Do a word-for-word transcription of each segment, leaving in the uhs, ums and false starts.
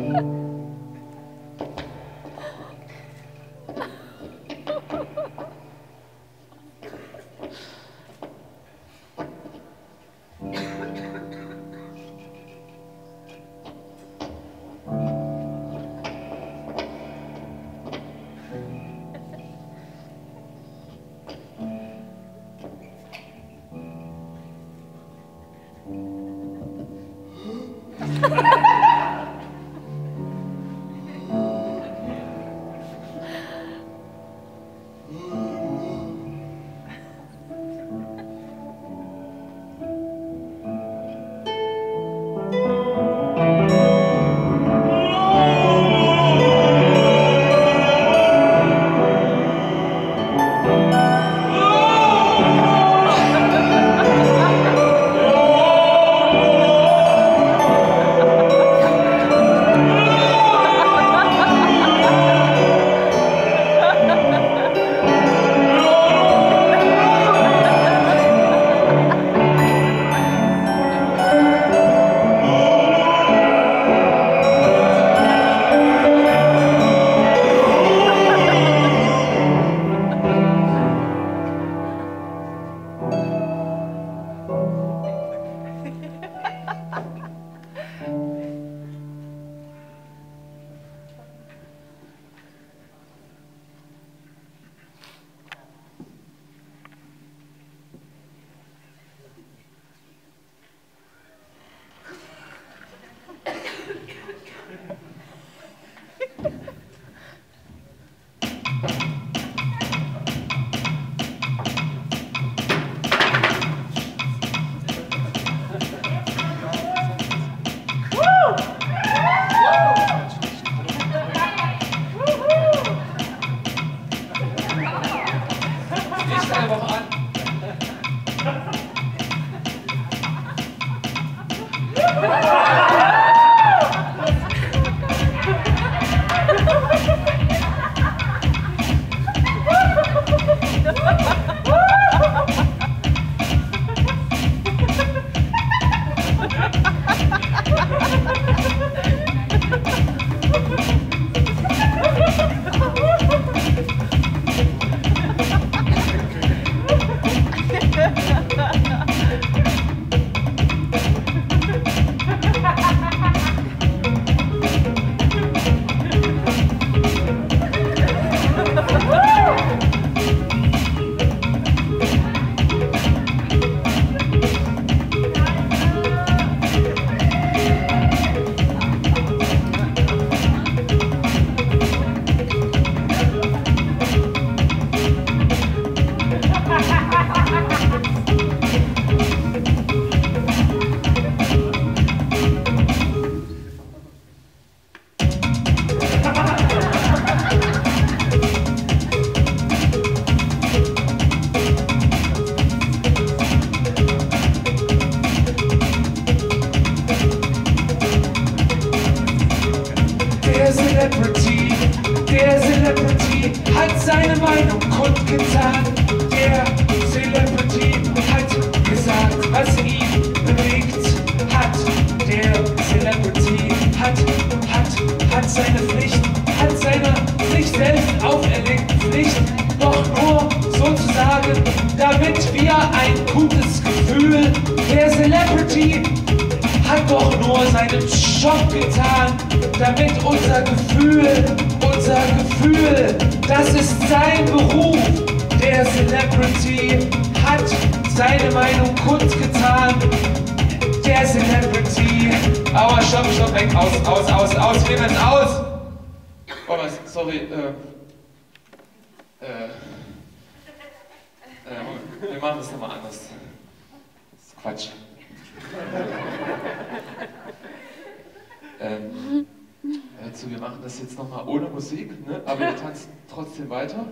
Weiter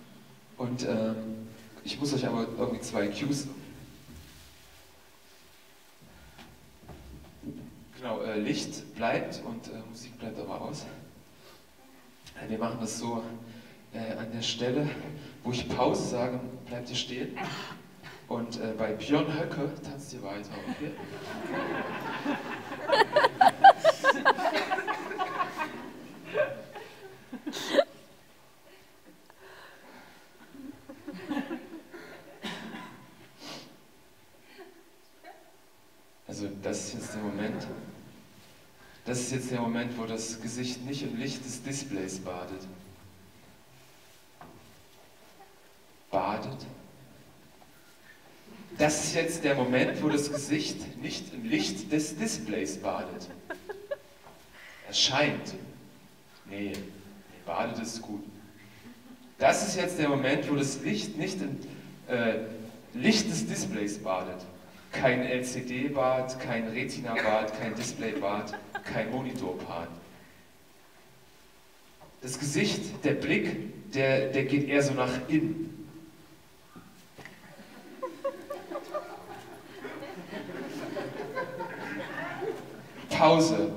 und ähm, ich muss euch aber irgendwie zwei Cues. Genau, äh, Licht bleibt und äh, Musik bleibt aber aus. Äh, wir machen das so äh, an der Stelle, wo ich Pause sage, bleibt ihr stehen und äh, bei Björn Höcke tanzt ihr weiter, okay? Moment, wo das Gesicht nicht im Licht des Displays badet. Badet? Das ist jetzt der Moment, wo das Gesicht nicht im Licht des Displays badet. Erscheint. Nee, nee, badet ist gut. Das ist jetzt der Moment, wo das Licht nicht im äh, Licht des Displays badet. Kein L C D-Bad, kein Retina-Bad, kein Display-Bad, kein Monitor-Bad. Das Gesicht, der Blick, der, der geht eher so nach innen. Pause.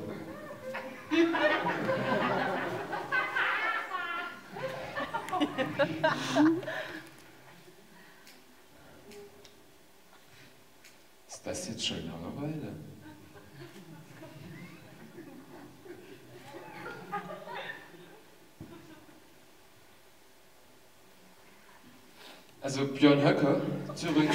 Ist das jetzt schon Langeweile? Also Björn Höcke, Thürings...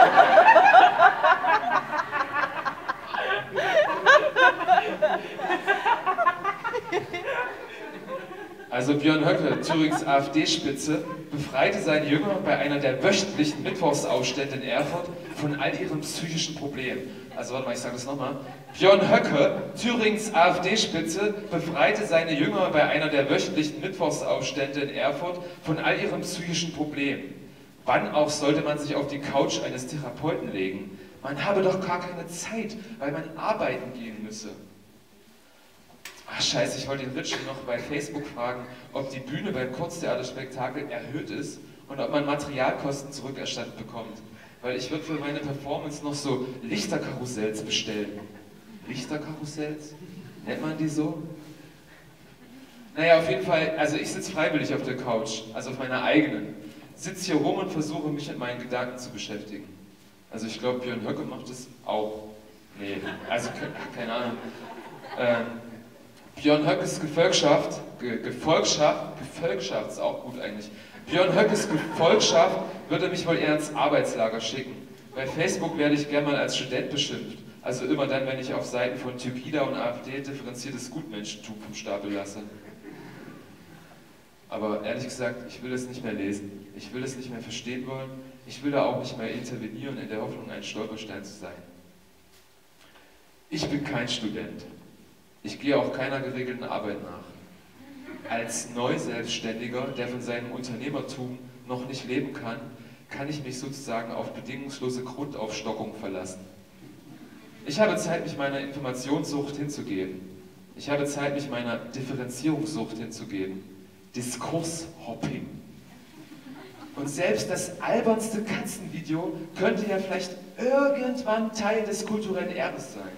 Also Björn Höcke, Thürings AfD-Spitze, befreite seine Jünger bei einer der wöchentlichen Mittwochsaufstände in Erfurt von all ihren psychischen Problemen. Also warte mal, ich sage das nochmal. Björn Höcke, Thürings AfD-Spitze, befreite seine Jünger bei einer der wöchentlichen Mittwochsaufstände in Erfurt von all ihren psychischen Problemen. Wann auch sollte man sich auf die Couch eines Therapeuten legen? Man habe doch gar keine Zeit, weil man arbeiten gehen müsse. Ach scheiße, ich wollte den Ritschel noch bei Facebook fragen, ob die Bühne beim Kurztheaterspektakel erhöht ist und ob man Materialkosten zurückerstattet bekommt. Weil ich würde für meine Performance noch so Lichterkarussells bestellen. Lichterkarussells? Nennt man die so? Naja, auf jeden Fall, also ich sitze freiwillig auf der Couch, also auf meiner eigenen. Sitze hier rum und versuche mich mit meinen Gedanken zu beschäftigen. Also ich glaube, Björn Höcke macht das auch. Nee, also keine Ahnung. Ähm, Björn Höckes Gefolgschaft, Ge Gefolgschaft, Gefolgschaft ist auch gut eigentlich. Björn Höckes Gefolgschaft würde mich wohl eher ins Arbeitslager schicken. Bei Facebook werde ich gern mal als Student beschimpft. Also immer dann, wenn ich auf Seiten von Türkida und AfD differenziertes Gutmenschentum vom Stapel lasse. Aber ehrlich gesagt, ich will es nicht mehr lesen. Ich will es nicht mehr verstehen wollen. Ich will da auch nicht mehr intervenieren in der Hoffnung, ein Stolperstein zu sein. Ich bin kein Student. Ich gehe auch keiner geregelten Arbeit nach. Als Neuselbstständiger, der von seinem Unternehmertum noch nicht leben kann, kann ich mich sozusagen auf bedingungslose Grundaufstockung verlassen. Ich habe Zeit, mich meiner Informationssucht hinzugeben. Ich habe Zeit, mich meiner Differenzierungssucht hinzugeben. Diskurshopping. Und selbst das albernste Katzenvideo könnte ja vielleicht irgendwann Teil des kulturellen Erbes sein.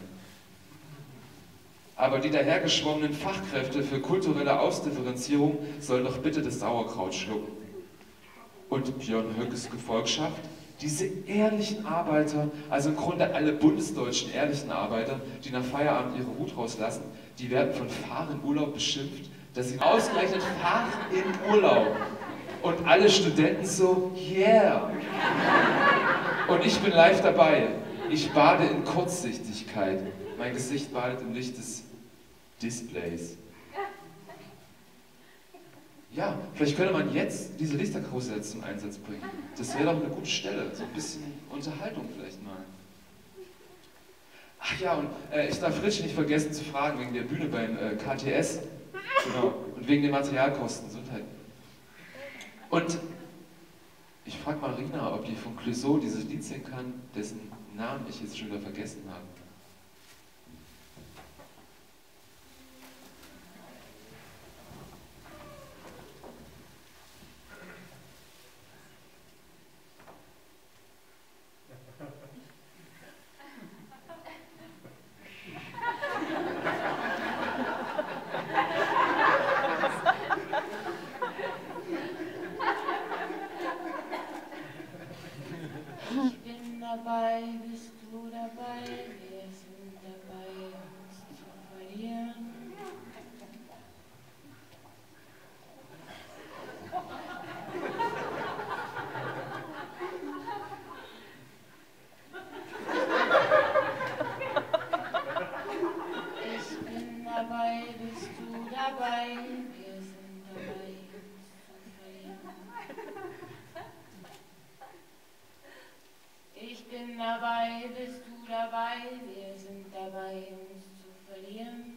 Aber die dahergeschwommenen Fachkräfte für kulturelle Ausdifferenzierung sollen doch bitte das Sauerkraut schlucken. Und Björn Höckes Gefolgschaft, diese ehrlichen Arbeiter, also im Grunde alle bundesdeutschen ehrlichen Arbeiter, die nach Feierabend ihre Wut rauslassen, die werden von Fahren in Urlaub beschimpft, dass sie ausgerechnet fahren in Urlaub. Und alle Studenten so, yeah! Und ich bin live dabei. Ich bade in Kurzsichtigkeit. Mein Gesicht badet im Licht des Displays. Ja, vielleicht könnte man jetzt diese Lichterkarussell zum Einsatz bringen. Das wäre doch eine gute Stelle. So ein bisschen Unterhaltung vielleicht mal. Ach ja, und äh, ich darf Fritsch nicht vergessen zu fragen, wegen der Bühne beim äh, K T S. Genau. Und wegen den Materialkosten. Gesundheit. Und ich frage Marina, ob die von Clouseau dieses Lied singen kann, dessen Namen ich jetzt schon wieder vergessen habe. Ich bin dabei, bist du dabei? dabei, wir sind dabei, uns zu verlieren. Ich bin dabei, bist du dabei, wir sind dabei, uns zu verlieren.